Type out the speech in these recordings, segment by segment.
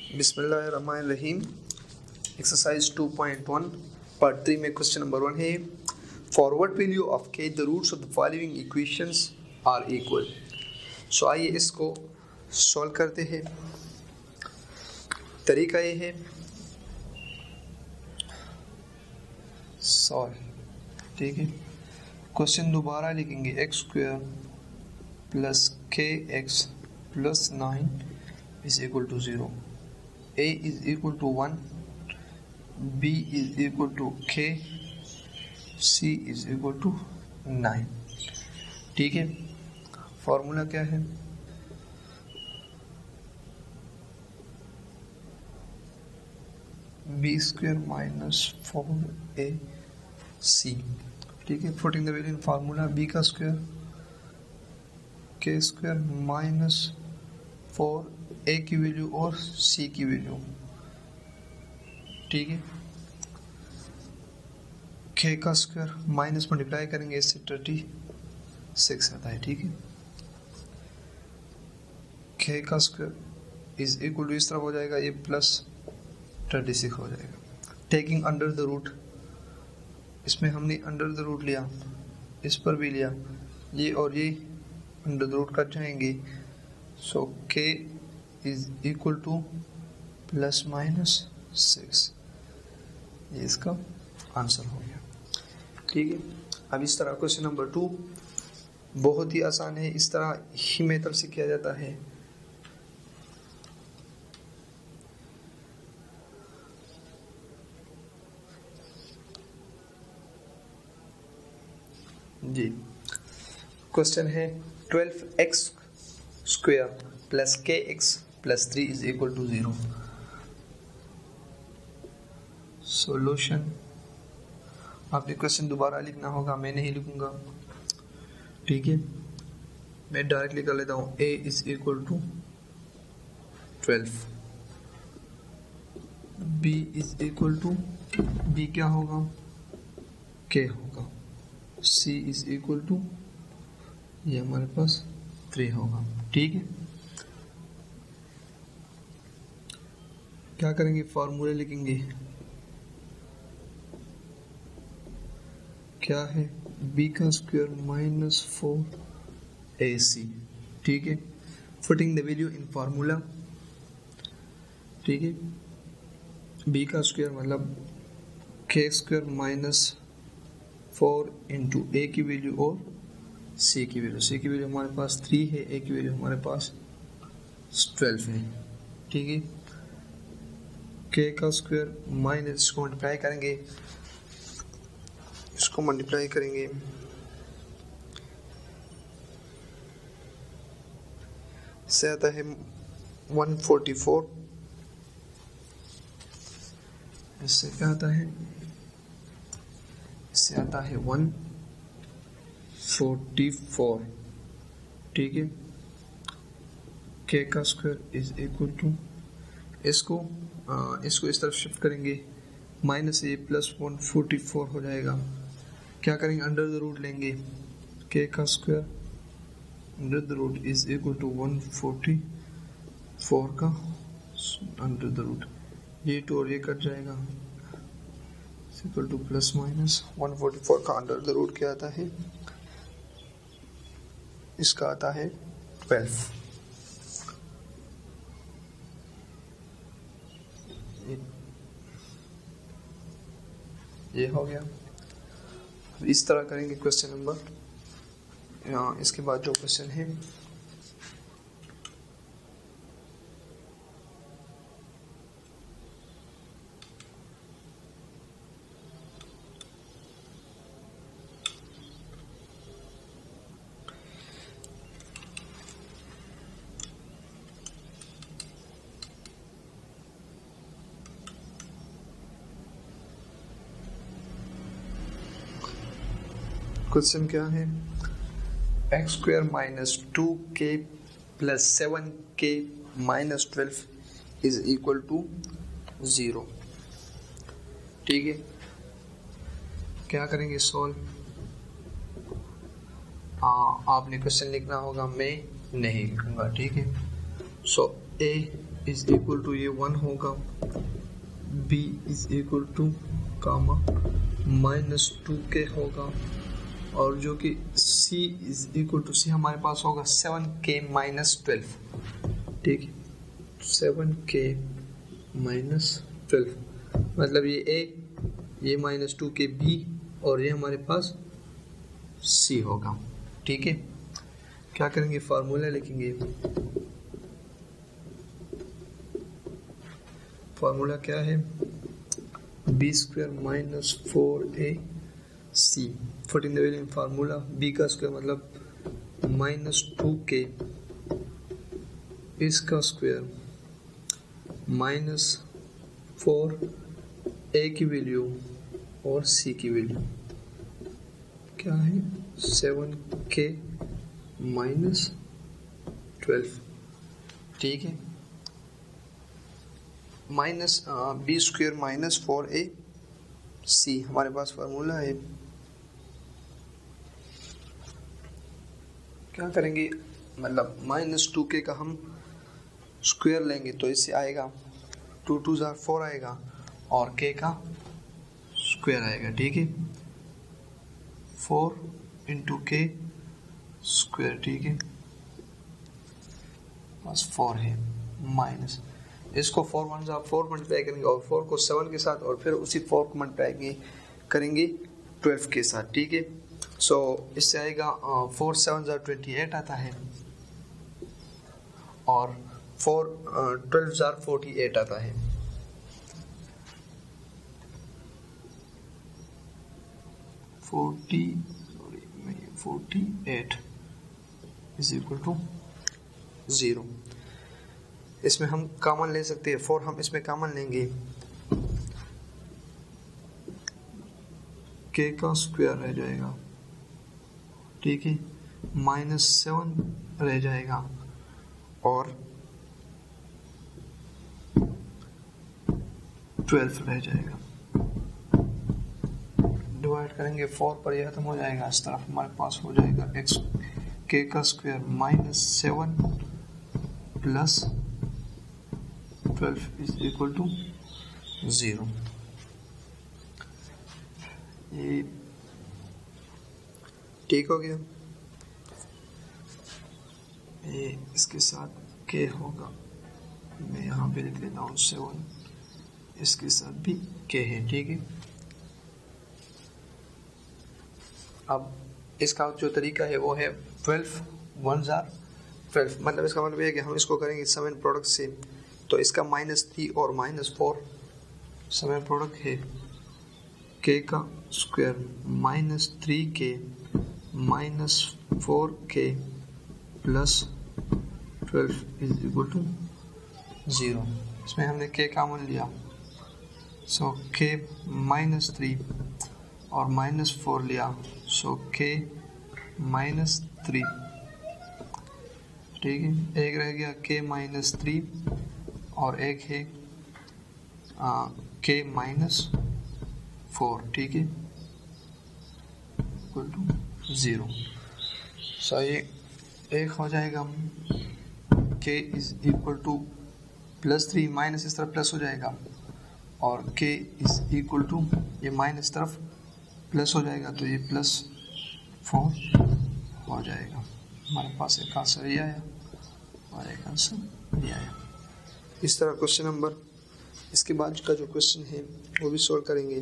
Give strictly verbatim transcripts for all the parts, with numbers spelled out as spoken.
बिस्मिल्लाहिर्रहमानिर्रहीम। Exercise two point one part three में question number one है, forward value of k the roots of the following equations are equal. So आइए इसको solve करते हैं। तरीका ये है सॉल्व, ठीक है। क्वेश्चन दोबारा लिखेंगे, x square plus k x plus nine is equal to zero, a is equal to one, b is equal to k, c is equal to nine। ठीक है, फॉर्मूला क्या है? B square minus four a c. ठीक है, putting the value in formula, b का square k square minus four a की value और सी की वैल्यू। ठीक है, के का स्क्वायर माइनस मल्टीप्लाई करेंगे इससे थर्टी सिक्स आता है। ठीक है, के का स्क्वायर इज इक्वल टू इस तरफ हो जाएगा, ये प्लस थर्टी सिक्स हो जाएगा। टेकिंग अंडर द रूट, इसमें हमने अंडर द रूट लिया, इस पर भी लिया, ये और ये अंडर द रूट कट जाएंगे। So k is equal to plus minus six, ये इसका आंसर हो गया। ठीक है, अब इस तरह क्वेश्चन नंबर टू बहुत ही आसान है, इस तरह ही मेथड से किया जाता है। जी, क्वेश्चन है twelve x square plus k x plus three is equal to zero. Solution, आपने क्वेश्चन दोबारा लिखना होगा, मैं नहीं लिखूंगा। ठीक है, मैं डायरेक्टली कर लेता हूँ। a is equal to twelve, b is equal to, b क्या होगा, k होगा, c इज इक्वल टू, ये हमारे पास थ्री होगा। ठीक है, क्या करेंगे, फॉर्मूले लिखेंगे। क्या है, b का square minus four a c. ठीक है, putting the value in formula. ठीक है, b का स्क्वायर मतलब k square minus four into a की वैल्यू और c की वैल्यू। c की वैल्यू हमारे पास थ्री है, a की वैल्यू हमारे पास ट्वेल्व है। ठीक है, k का स्क्वायर माइनस, इसको मल्टीप्लाई करेंगे, इसको मल्टीप्लाई करेंगे, इससे आता है वन फोर्टी फोर, इससे क्या आता है, इससे आता है वन फोर्टी फोर। ठीक है, k का स्क्वायर इज इक्वल टू, इसको आ, इसको इस तरफ शिफ्ट करेंगे, minus a plus one forty four हो जाएगा। क्या करेंगे, अंडर द रूट लेंगे, k का square under the root is equal to one forty four का अंडर द रूट, ये टू और ये कट जाएगा, equal to plus minus one forty four का अंडर द रूट क्या आता है, इसका आता है ट्वेल्व। ये हो गया। इस तरह करेंगे क्वेश्चन नंबर, यहाँ इसके बाद जो क्वेश्चन है, क्वेश्चन क्या है, x square minus two k plus seven k minus twelve is equal to zero. ठीक है, क्या करेंगे, सॉल्व। हाँ, आपने क्वेश्चन लिखना होगा, मैं नहीं लिखूंगा। ठीक है, so a is equal to ये वन होगा, b is equal to comma minus two k होगा, और जो कि c is equal to c हमारे पास होगा सेवन के माइनस ट्वेल्व, ठीक है, सेवन के माइनस ट्वेल्व, मतलब ये ए, ये माइनस टू के बी, और ये हमारे पास सी होगा, ठीक है। क्या करेंगे, फार्मूला लिखेंगे, फार्मूला क्या है, b square minus four a c, putting the value in formula, b का स्क्वायर मतलब माइनस टू के, इसका स्क्वायर माइनस फोर ए की वैल्यू और सी की वैल्यू क्या है, सेवन के माइनस ट्वेल्व, ठीक है, minus b square minus four a c हमारे पास फार्मूला है। क्या करेंगे, मतलब माइनस टू के का हम स्क्वायर लेंगे तो इससे आएगा टू टू जार फोर आएगा, और के का स्क्वायर आएगा, ठीक है, फोर इंटू के स्क्वायर, ठीक है, बस फोर है, माइनस इसको फोर वन जार फोर मल्टीप्लाई करेंगे, और फोर को सेवन के साथ, और फिर उसी फोर को मल्टीप्लाई करेंगे ट्वेल्व के साथ, ठीक है। सो so, इससे आएगा फोर सेवन जार ट्वेंटी एट आता है, और फोर ट्वेल्व जार फोर्टी एट आता है, forty sorry forty eight is equal to zero. इसमें हम कॉमन ले सकते हैं, फोर हम इसमें कॉमन लेंगे, के का स्क्वायर रह जाएगा, ठीक है, माइनस सेवन रह जाएगा, और ट्वेल्व रह जाएगा, डिवाइड करेंगे फोर पर, यह खत्म हो जाएगा, इस तरफ हमारे पास हो जाएगा एक्स के का square minus seven plus twelve is equal to zero. ये ठीक हो गया, ये इसके साथ के होगा, मैं यहाँ पे लिख लेता हूँ सेवन, इसके साथ भी के है, ठीक है। अब इसका जो तरीका है वो है ट्वेल्व वन जार ट्वेल्व, मतलब इसका मतलब ये है कि हम इसको करेंगे सम एंड प्रोडक्ट से, तो इसका माइनस थ्री और minus four sum and product है, के का square minus three k minus four k plus twelve is equal to zero. इसमें हमने के कॉमन लिया, सो के माइनस थ्री और माइनस फोर लिया, सो के माइनस थ्री, ठीक है, एक रह गया के माइनस थ्री, और एक है के माइनस फोर, ठीक है, इक्वल टू ज़ीरो। सो ये एक हो जाएगा, k is equal to plus three, minus इस तरफ प्लस हो जाएगा, और के इज इक्वल टू ये माइनस तरफ प्लस हो जाएगा, तो ये प्लस फोर हो जाएगा। हमारे पास एक आंसर ये आया और एक आंसर ये आया। इस तरह क्वेश्चन नंबर, इसके बाद का जो क्वेश्चन है वो भी सॉल्व करेंगे।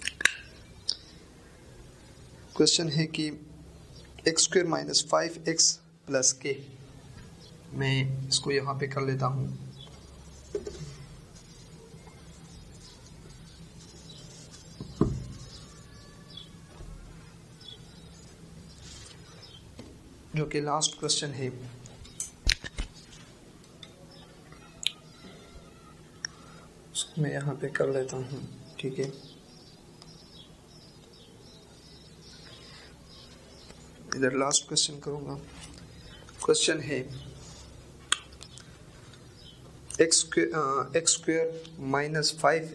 क्वेश्चन है कि x square minus five x plus k, मैं इसको यहाँ पे कर लेता हूँ, जो कि लास्ट क्वेश्चन है। उसको मैं यहाँ पे कर लेता हूँ, ठीक है। इधर लास्ट क्वेश्चन करूँगा। क्वेश्चन है x square x square minus five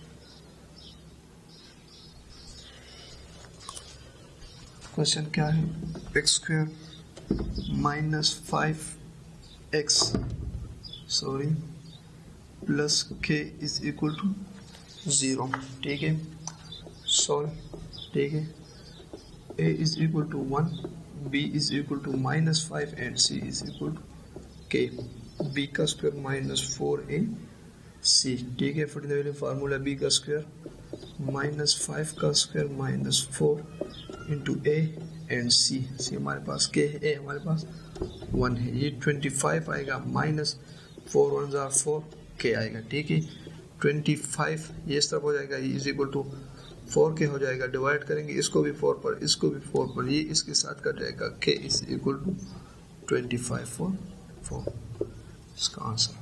question क्या है, x square minus five x sorry plus k is equal to zero. ठीक है, सॉल्व। ठीक है, a is equal to one, b is equal to minus five and c is equal to k। b का square minus four in c। ठीक है, फिर value formula b का square minus five का square minus four into a and c. C हमारे पास k है, a हमारे पास वन है। ये ट्वेंटी फाइव आएगा, माइनस फोर वन जार फोर, के आएगा। ठीक है, ट्वेंटी फाइव ये इस तरफ हो जाएगा, ये इज इक्वल टू फोर के हो जाएगा। डिवाइड करेंगे इसको भी फोर पर, इसको भी फोर पर, ये इसके साथ कट जाएगा। K is equal to twenty five four four, इसका आंसर।